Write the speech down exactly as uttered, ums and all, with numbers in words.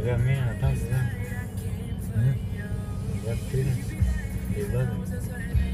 got me on top of them. Hmm? You got Peter. They love it.